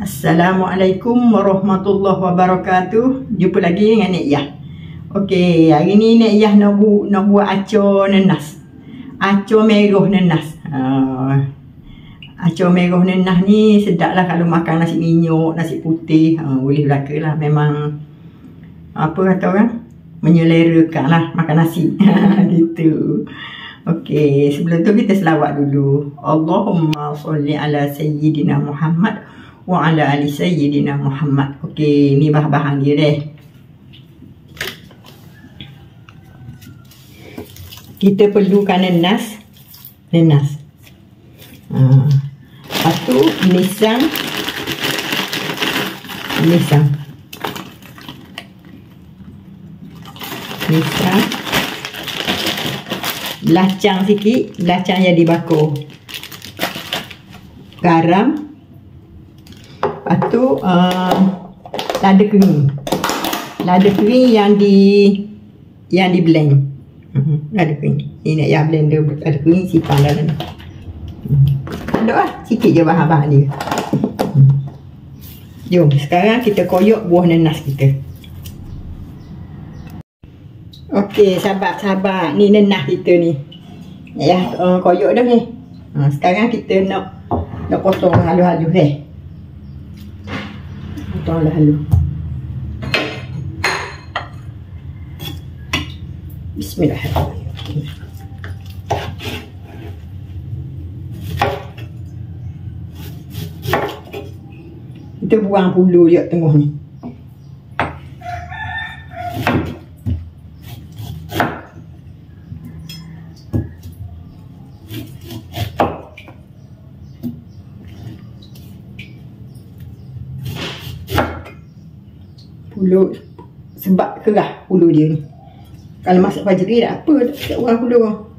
Assalamualaikum warahmatullahi wabarakatuh. Jumpa lagi dengan Nek Yah. Okey, hari ni Nek Yah nak buat acar nenas. Acar merah nenas. Acar merah nenas ni sedap lah kalau makan nasi minyak, nasi putih. Boleh belaka lah. Memang apa kata orang, menyelerakan lah makan nasi. Gitu. Okey, sebelum tu kita selawat dulu. Allahumma sholli ala sayyidina Muhammad wa ala ali sayyidina Muhammad. Okey, ni bahan-bahan dia deh. Kita perlukan nenas. Lepas tu nisang. Lacang sikit, lacang yang dibakar. Garam. Lepas tu lada kering. Lada kering yang di blend. Lada kering. Ini nak yang blender lada kering simpan dalam ni. Ada lah sikit je bahan-bahan dia. Jom sekarang kita koyak buah nenas kita. Okey, sahabat-sahabat, ni nenas kita ni. Ya, koyak dah ni. Sekarang kita nak potong halus-halus deh. Potong halus. Bismillahirrahmanirrahim. Kita buang bulu dia tengah ni. Bulu sebab kerah bulu dia ni. Kalau masak fajri tak apa, tak buang bulu.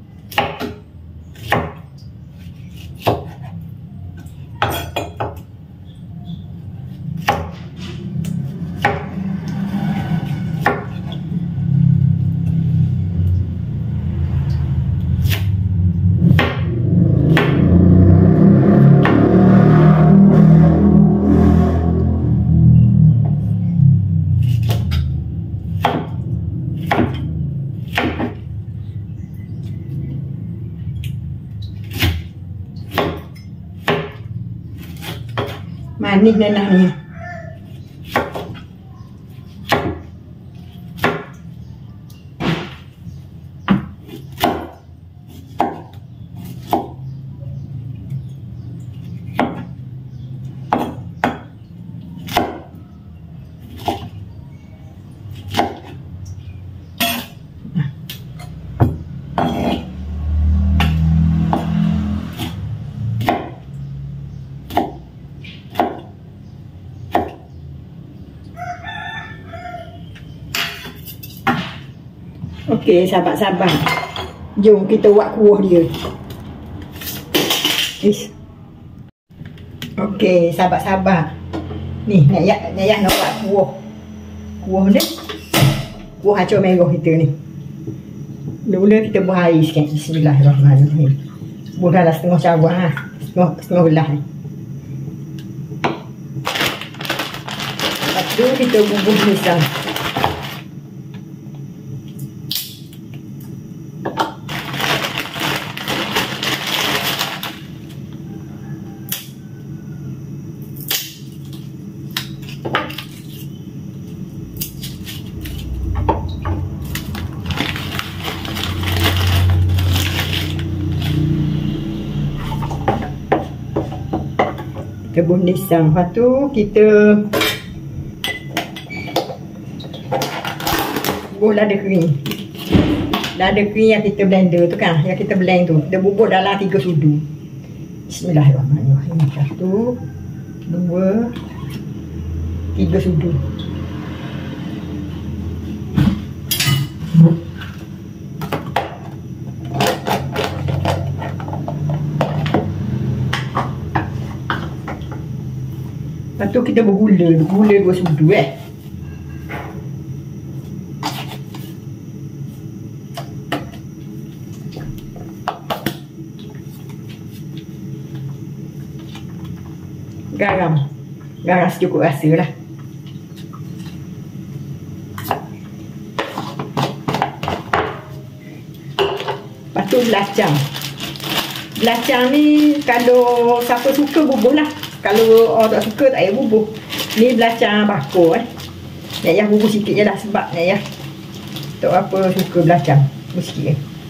Manis nenas ni. Okey, sahabat-sahabat. Jom kita buat kuah dia. Okey, sahabat-sahabat. Ni, Nek Yah nak buat kuah. Kuah ni. Kuah acar merah kita ni. Mula-mula kita buah air sikit. Bismillahirrahmanirrahim. Buah dalam setengah cawan lah. Setengah belah ni. Lepas tu kita bubuh nisang. Kita bubuh nisang. Lepas tu kita bubuh lada kering. Lada kering yang kita blender tu kan, yang kita blend tu, kita bubuh dalam 3 sudu. Bismillahirrahmanirrahim. 1, 2, 3 sudu. Lepas tu kita bergula 2 sudu garam Garam secukup rasa lah. Lepas tu belacang. Belacang ni kalau siapa suka bubuh lah. Kalau orang tak suka tak payah bubuh. Ni belacang bakar Nek Yah bubuh sikit je lah sebab Nek Yah tak apa suka belacang. Bubuh sikit je.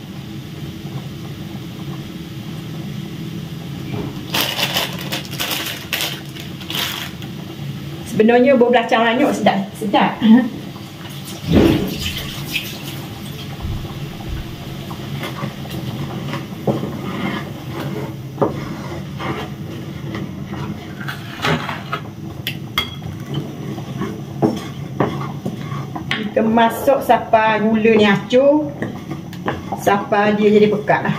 Sebenarnya bau belacang lanyuk sedap. Sedap. Kita masuk sampai gula ni acur, sampai dia jadi pekat lah.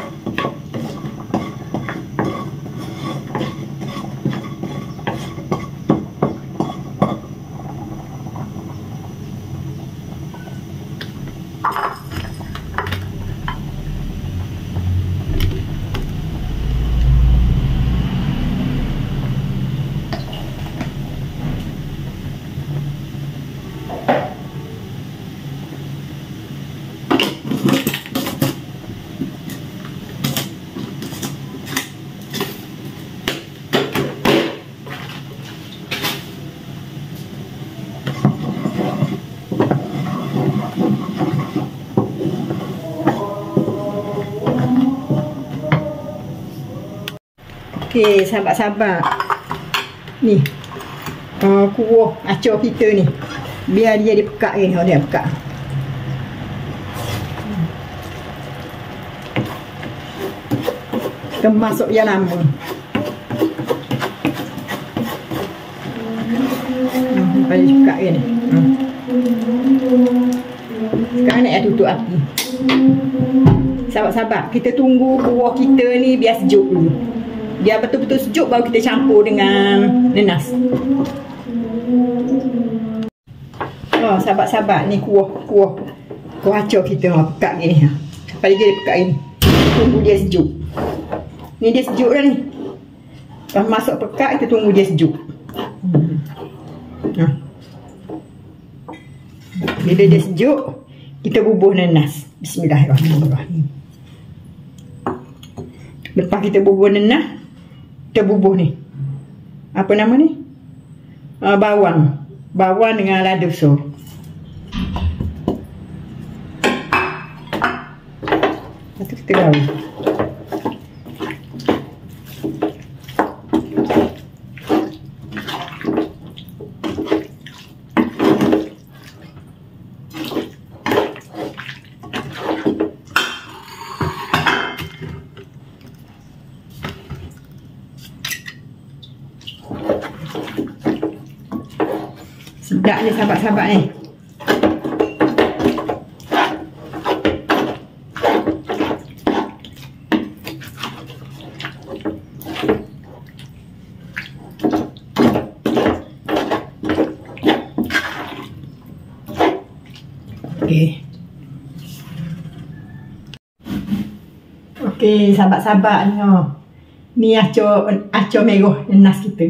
Okey, sahabat-sahabat. Ni. Kuah acur kita ni. Biar dia jadi pekat ni. Dia pekat. Kita masuk yang lama. Sampai dia pekat ni. Sekarang nak tutup api. Sahabat-sahabat, kita tunggu kuah kita ni biar sejuk dulu. Dia betul-betul sejuk baru kita campur dengan nenas. Oh, sahabat-sahabat, ni kuah acur kita pekat ni. Sampai dia pekat ni. Tunggu dia sejuk. Ni dia sejuk dah ni. Lepas masuk pekat, kita tunggu dia sejuk. Bila dia sejuk, kita bubuh nenas. Bismillahirrahmanirrahim. Lepas kita bubuh nenas, kita bubuh ni. Apa nama ni? Bawang. Bawang dengan lada besar. Lepas tu kita gaul. Sedap ni sahabat-sahabat ni. Okey, sahabat-sahabat ni. Ni acur merah nenas kita.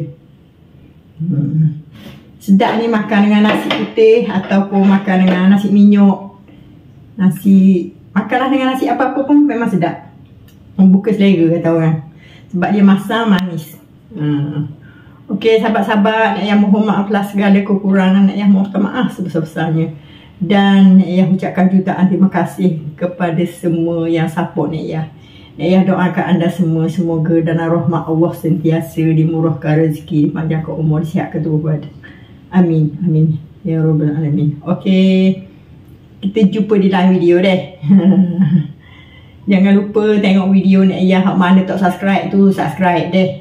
Sedap ni makan dengan nasi putih ataupun makan dengan nasi minyak. Makanlah dengan nasi apa-apa pun memang sedap. Membuka selera kata orang. Sebab dia masam manis. Okey, sahabat-sahabat, Nek Yah mohon maaflah segala kekurangan. Nek Yah mohon maaf sebesar-besarnya. Dan Nek Yah ucapkan jutaan terima kasih kepada semua yang support Nek Yah. Nek Yah doakan anda semua, semoga dana rahmat Allah sentiasa dimurahkan rezeki, dipanjangkan umur, disihatkan tubuh badan. Amin, amin ya rabbal alamin. Okey, kita jumpa di lain video deh. Jangan lupa tengok video Nek Yah. Hak mana tak subscribe tu subscribe deh.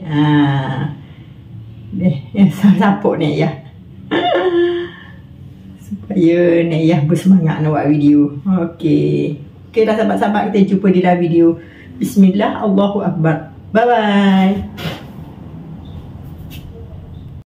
Support Nek Yah. Supaya Nek Yah bersemangat nak buat video. Okey. Okey dah sahabat-sahabat, kita jumpa di dalam video. Bismillah, Allahu Akbar. Bye bye.